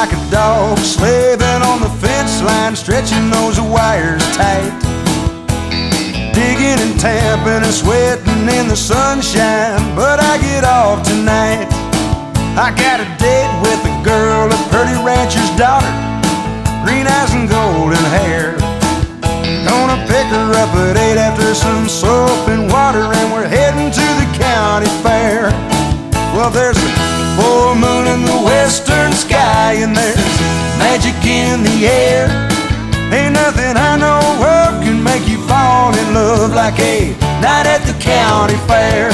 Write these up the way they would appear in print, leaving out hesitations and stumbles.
like a dog, slaving on the fence line, stretching those wires tight. Digging and tamping and sweating in the sunshine, but I get off tonight. I got a date with a girl, a pretty rancher's daughter, green eyes and golden hair. Gonna pick her up at 8 after some soap and water, and we're heading to the county fair. Well, there's a full moon in the western sky, and there's magic in the air. Ain't nothing I know of can make you fall in love like a night at the county fair.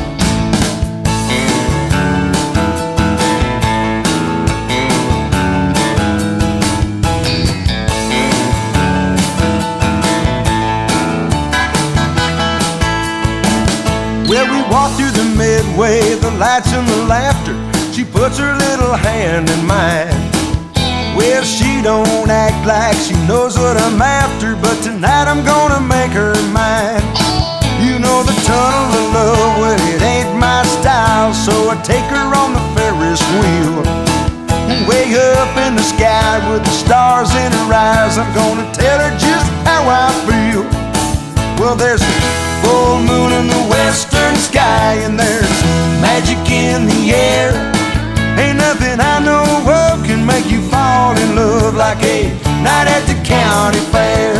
Well, we walk through the midway, the lights and the laughter. She puts her little hand in mine. Well, she don't act like she knows what I'm after, but tonight I'm gonna make her mine. You know the tunnel of love, well, it ain't my style, so I take her on the Ferris wheel. Way up in the sky with the stars in her eyes, I'm gonna tell her just how I feel. Well, there's a full moon in the western sky, and there's magic in the air. Ain't nothing I know of can make you fall in love like a night at the county fair.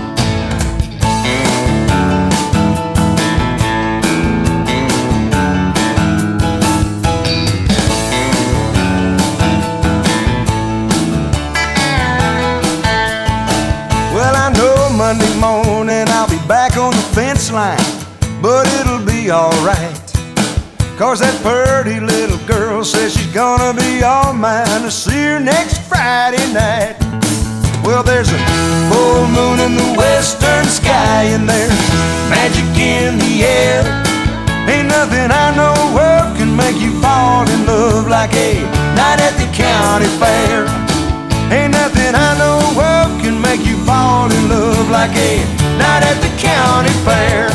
Well, I know Monday morning I'll be back on the fence line, but it'll be alright, 'cause that pretty little girl says she's gonna be all mine. To see her next Friday night. Well, there's a full moon in the western sky, and there's magic in the air. Ain't nothing I know of can make you fall in love like a night at the county fair. Ain't nothing I know of can make you fall in love like a night at the county fair.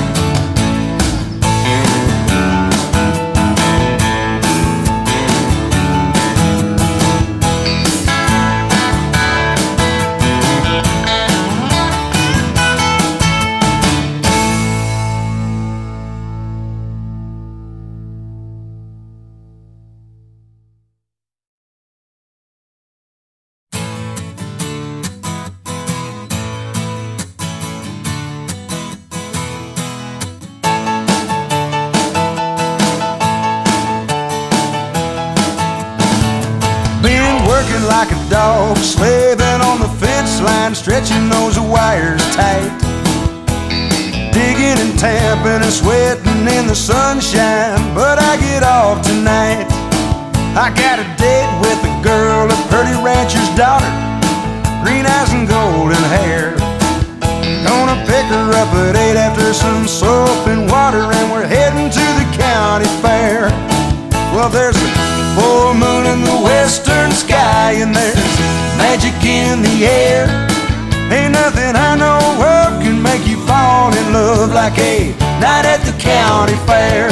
Working like a dog, slaving on the fence line, stretching those wires tight. Digging and tamping and sweating in the sunshine, but I get off tonight. I got a date with a girl, a pretty rancher's daughter, green eyes and golden hair. Gonna pick her up at 8 after some soap and water, and we're heading to the county fair. Well, there's a full moon in the western sky, and there's magic in the air. Ain't nothing I know of can make you fall in love like a night at the county fair.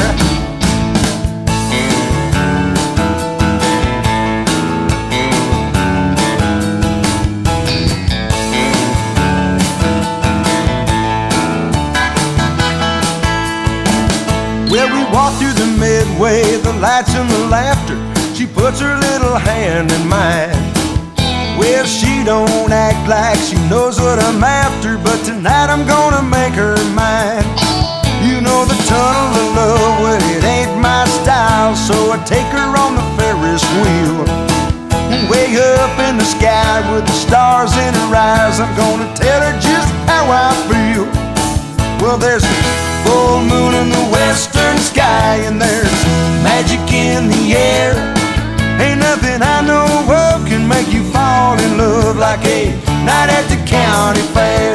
Well, we walk through the midway, the lights and the laughter. She puts her little hand in mine. Well, she don't act like she knows what I'm after, but tonight I'm gonna make her mine. You know the tunnel of love, well, it ain't my style, so I take her on the Ferris wheel. Way up in the sky with the stars in her eyes, I'm gonna tell her just how I feel. Well, there's a full moon in the western sky, and there's magic in the air. Ain't nothing I know of can make you fall in love like a night at the county fair.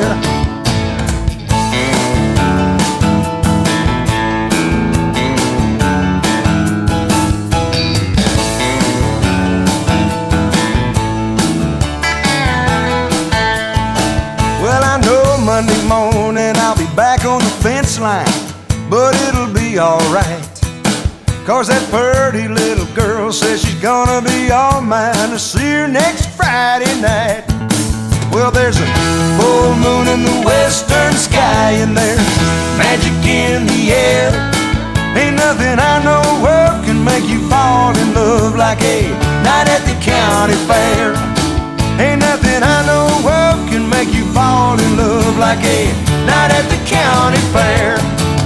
Well, I know Monday morning I'll be back on the fence line, but it'll be alright, 'cause that pretty little girl says she's gonna be all mine to see her next Friday night. Well, there's a full moon in the western sky, and there's magic in the air. Ain't nothing I know of can make you fall in love like a night at the county fair. Ain't nothing I know of can make you fall in love like a night at the county fair.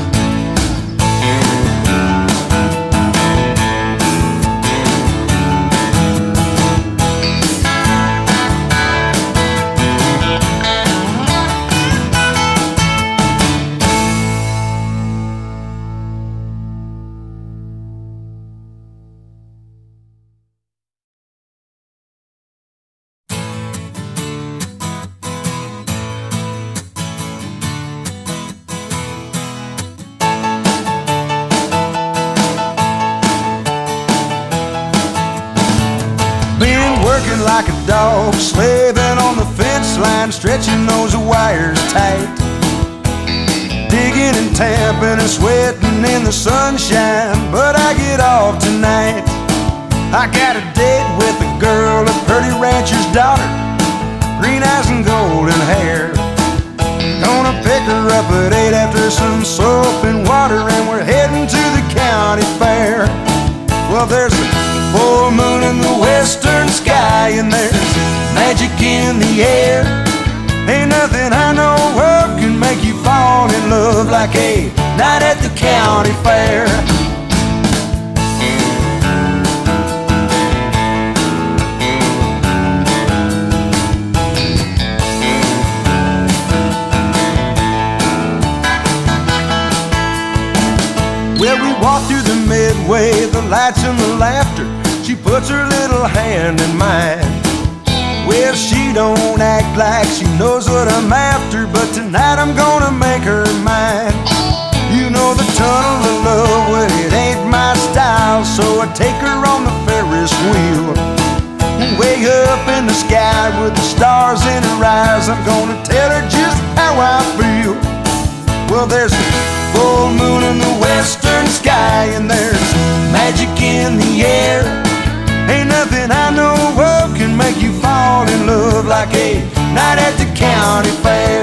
Working like a dog, slaving on the fence line, stretching those wires tight, digging and tamping and sweating in the sunshine, but I get off tonight. I got a date with a girl, a pretty rancher's daughter, green eyes and golden hair. Gonna pick her up at 8 after some soap and water, and we're heading to the county fair. Well, there's a full moon in the western sky, and there's magic in the air. Ain't nothing I know of can make you fall in love like a night at the county fair. Well, we walk through the midway, the lights and the laughter. She puts her little hand in mine. Well, she don't act like she knows what I'm after, but tonight I'm gonna make her mine. You know the tunnel of love, well, it ain't my style, so I take her on the Ferris wheel. Way up in the sky with the stars in her eyes, I'm gonna tell her just how I feel. Well, there's a full moon in the western sky, and there's magic in the air. Ain't nothing I know of can make you fall in love like a night at the county fair.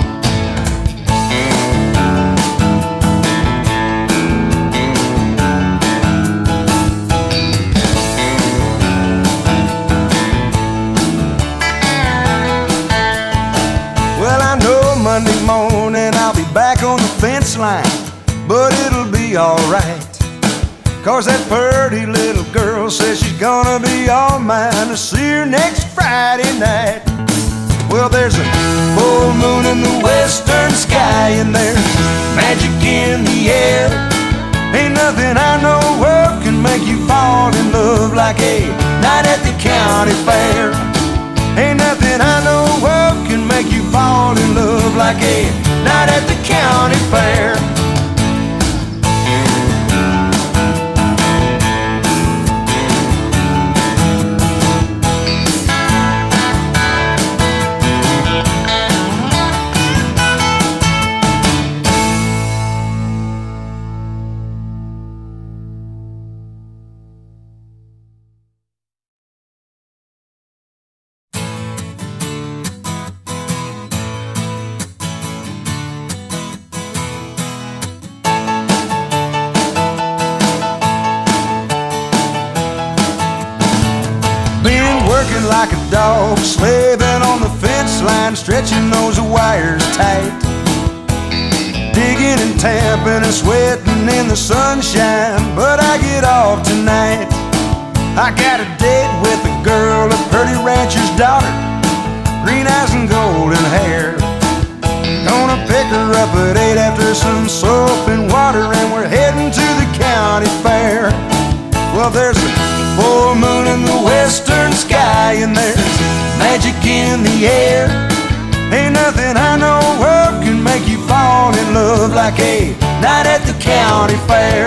Well, I know Monday morning I'll be back on the fence line, but it'll be alright, 'cause that pretty little girl says she's gonna be all mine to see her next Friday night. Well, there's a full moon in the western sky, and there's magic in the air. Ain't nothing I know of can make you fall in love like a night at the county fair. Ain't nothing I know of can make you fall in love like a night at the county fair. Working like a dog, slaving on the fence line, stretching those wires tight, digging and tamping and sweating in the sunshine, but I get off tonight. I got a date with a girl, a pretty rancher's daughter, green eyes and golden hair. Gonna pick her up at 8 after some soap and water, and we're heading to the county fair. Well, there's a full moon in the western sky, and there's magic in the air. Ain't nothing I know of can make you fall in love like a night at the county fair.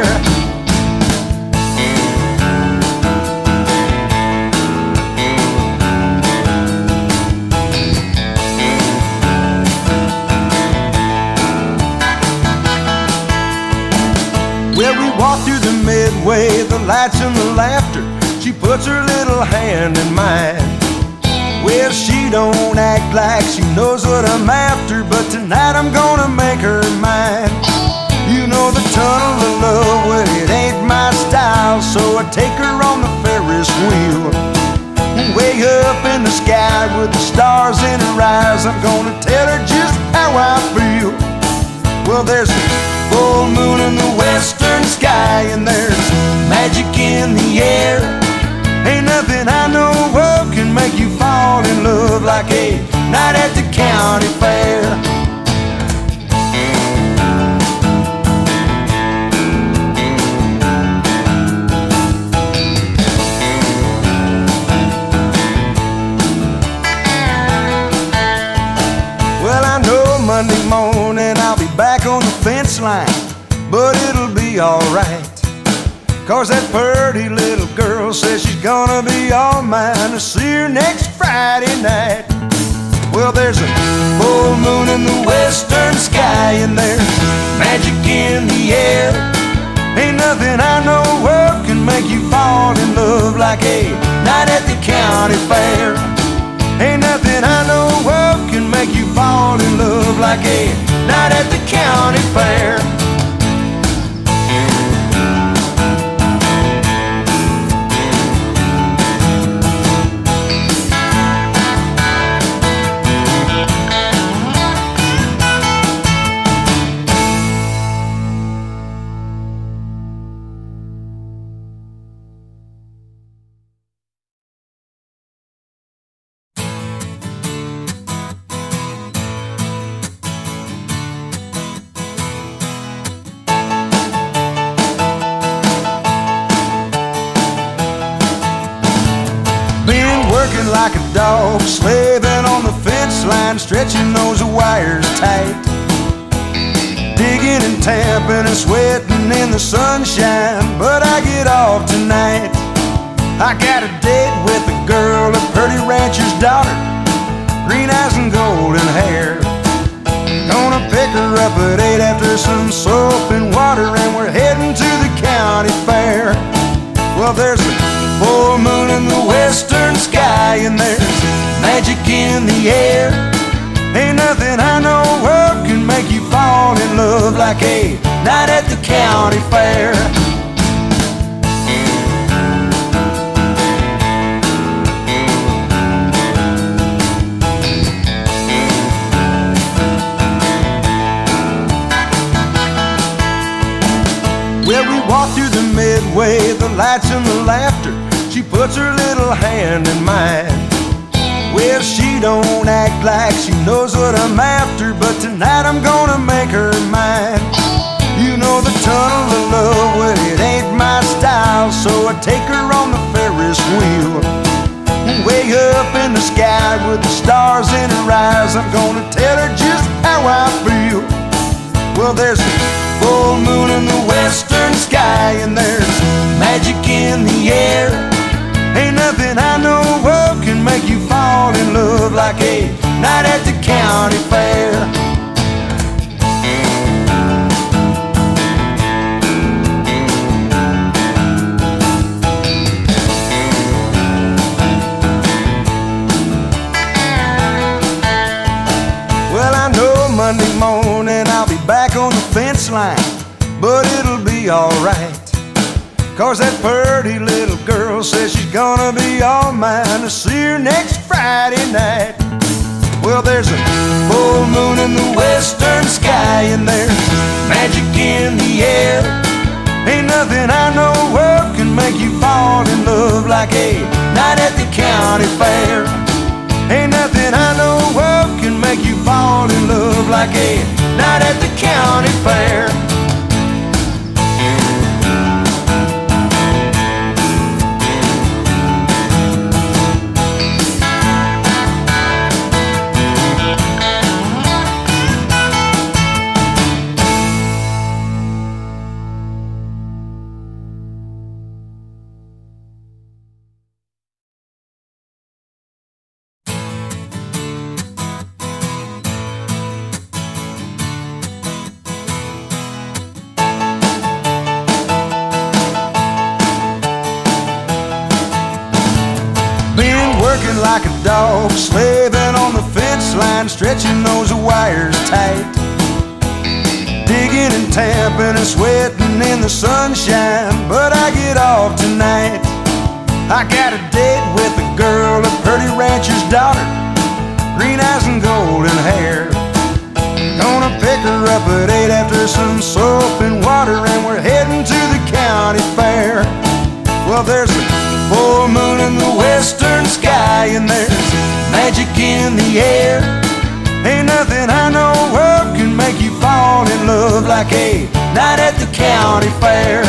Well, we walked through the midway, the lights and the laughter. She puts her little hand in mine. Well, she don't act like she knows what I'm after, but tonight I'm gonna make her mine. You know the tunnel of love, well, it ain't my style, so I take her on the Ferris wheel. Way up in the sky with the stars in her eyes, I'm gonna tell her just how I feel. Well, there's a full moon in the western sky, and there's magic in the air. Ain't nothing I know of can make you fall in love like a night at the county fair. Well, I know Monday morning I'll be back on the fence line, but it'll be alright, 'cause that pretty little girl says she's gonna be all mine. To see her next Friday night. Well, there's a full moon in the western sky, and there's magic in the air. Ain't nothing I know of can make you fall in love like a night at the county fair. Ain't nothing I know of can make you fall in love like a night at the county fair. Working like a dog, slaving on the fence line, stretching those wires tight, digging and tamping and sweating in the sunshine. But I get off tonight. I got a date with a girl, a pretty rancher's daughter, green eyes and golden hair. Gonna pick her up at 8 after some soap and water, and we're heading to the county fair. Well, there's a full moon in the western sky, and there's magic in the air. Ain't nothing I know of can make you fall in love like a night at the county fair. Well, we walk through the midway, the lights and the laughter. She puts her little hand in mine. Well, she don't act like she knows what I'm after, but tonight I'm gonna make her mine. You know the tunnel of love, well, it ain't my style, so I take her on the Ferris wheel. Way up in the sky with the stars in her eyes, I'm gonna tell her just how I feel. Well, there's a full moon in the western sky, and there's magic in the air. Ain't nothing I know of can make you fall in love like a night at the county fair. Well, I know Monday morning I'll be back on the fence line, but it'll be alright, 'cause that pretty little girl says she's gonna be all mine. To see her next Friday night. Well, there's a full moon in the western sky, and there's magic in the air. Ain't nothing I know of can make you fall in love like a night at the county fair. Ain't nothing I know of can make you fall in love like a night at the county fair. working like a dog, slaving on the fence line, stretching those wires tight, digging and tamping and sweating in the sunshine. But I get off tonight. I got a date with a girl, a pretty rancher's daughter, green eyes and golden hair. Gonna pick her up at 8 after some soap and water, and we're heading to the county fair. Well, there's a full moon in the western sky, and there's magic in the air. Ain't nothing I know of can make you fall in love like a night at the county fair.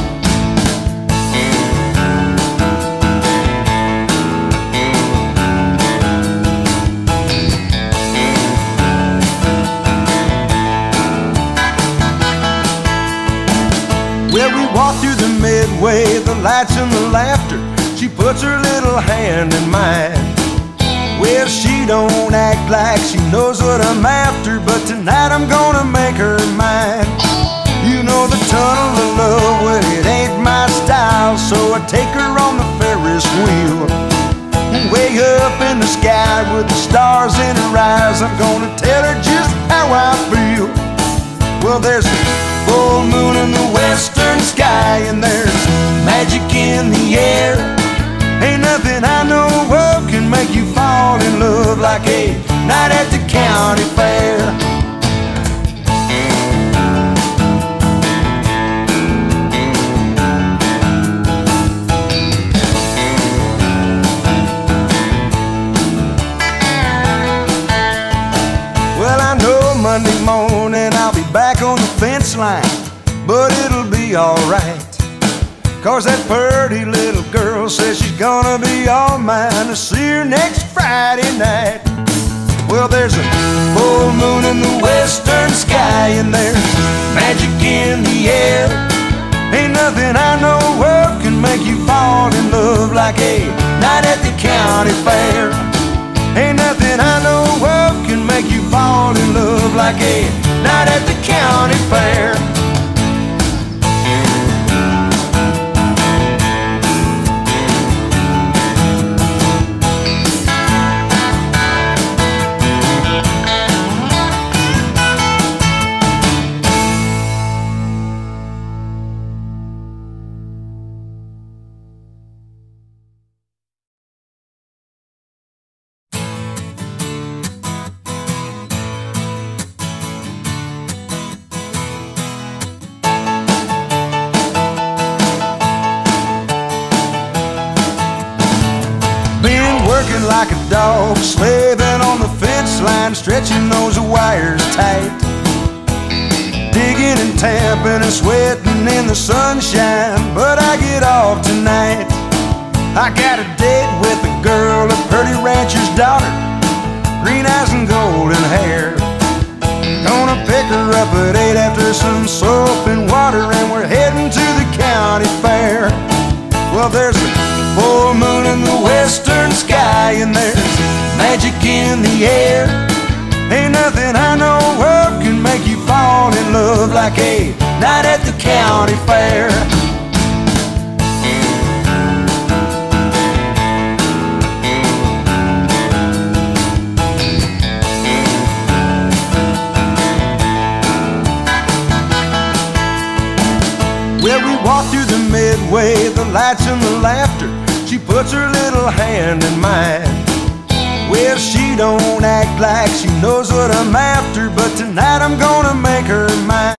Well, we walk through the midway, the lights and the laughter. She puts her little hand in mine. Well, she don't act like she knows what I'm after, but tonight I'm gonna make her mine. You know the tunnel of love, well, it ain't my style, so I take her on the Ferris wheel. Way up in the sky with the stars in her eyes, I'm gonna tell her just how I feel. Well, there's a full moon in the western sky, and there's magic in the air. Ain't nothing I know of can make you fall in love like a night at the county fair. Well, I know Monday morning I'll be back on the fence line, but it'll be alright, 'cause that pretty little girl says she's gonna be all mine. To see her next Friday night. Well, there's a full moon in the western sky, and there's magic in the air. Ain't nothing I know of can make you fall in love like a night at the county fair. Ain't nothing I know of can make you fall in love like a night at the county fair. Working like a dog, slaving on the fence line, stretching those wires tight, digging and tamping and sweating in the sunshine. But I get off tonight. I got a date with a girl, a pretty rancher's daughter, green eyes and golden hair. Gonna pick her up at 8 after some soap and water, and we're heading to the county fair. Well, there's a full moon in the western sky, and there's magic in the air. Ain't nothing I know of can make you fall in love like a night at the county fair. Well, we walk through the midway, the lights and the laughter. She puts her little hand in mine. Well, she don't act like she knows what I'm after, but tonight I'm gonna make her mine.